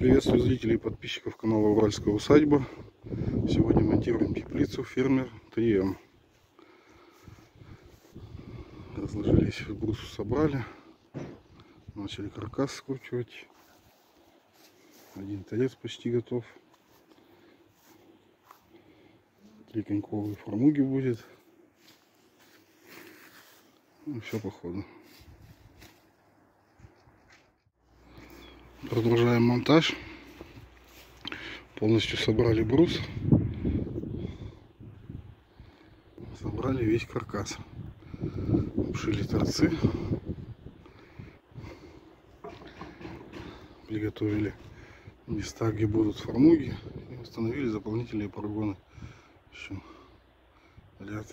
Приветствую зрителей и подписчиков канала Уральская усадьба. Сегодня монтируем теплицу фермер 3М. Разложились, брусу собрали. Начали каркас скручивать. Один торец почти готов. 3 коньковые фрамуги будет. Ну, все по ходу. Продолжаем монтаж. Полностью собрали брус. Собрали весь каркас. Обшили торцы. Приготовили места, где будут фрамуги. И установили дополнительные прогоны. Еще ряд.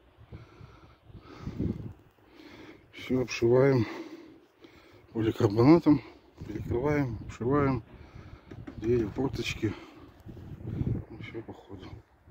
Все обшиваем поликарбонатом. Перекрываем, обшиваем. Двери, форточки. Все по ходу.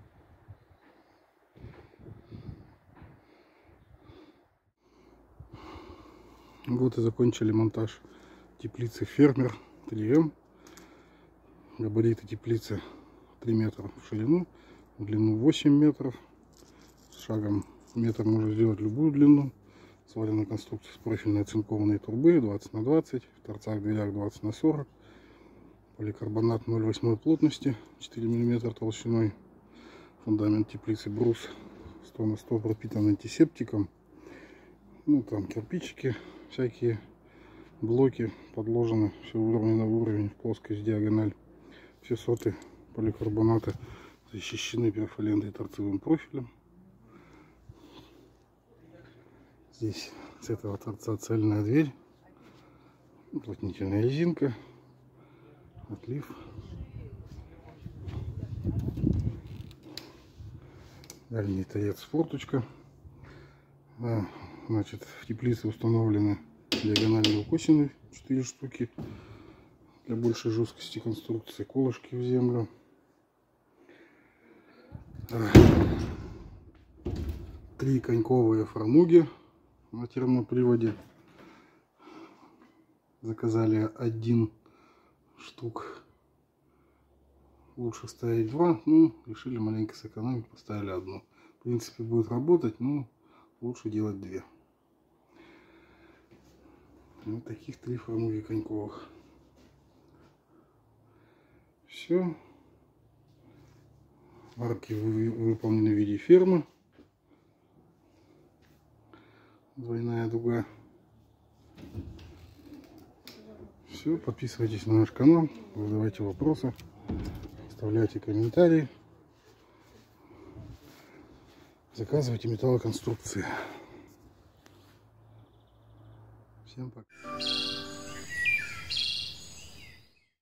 Вот и закончили монтаж теплицы фермер 3М. Габариты теплицы 3 метра в ширину, в длину 8 метров. С шагом метр можно сделать любую длину. Сварена конструкция с профильной оцинкованной трубы 20 на 20, в торцах дверях 20 на 40. Поликарбонат 0,8 плотности, 4 мм толщиной. Фундамент теплицы брус 100 на 100 пропитан антисептиком. Ну там кирпичики, всякие блоки подложены, все уровень на уровень, в плоскость, диагональ. Все соты поликарбоната защищены перфолентой торцевым профилем. Здесь с этого торца цельная дверь, уплотнительная резинка, отлив. Дальний торец, форточка. Значит, в теплице установлены диагональные укосины 4 штуки для большей жесткости конструкции, колышки в землю. 3 коньковые фрамуги на термоприводе. Заказали 1 штук. Лучше ставить 2. Ну, решили маленько сэкономить, поставили 1. В принципе, будет работать, но лучше делать 2. Вот таких 3 фрамуги коньковых. Все. Арки выполнены в виде фермы. Двойная дуга. Все, подписывайтесь на наш канал, задавайте вопросы, оставляйте комментарии, заказывайте металлоконструкции. Всем пока.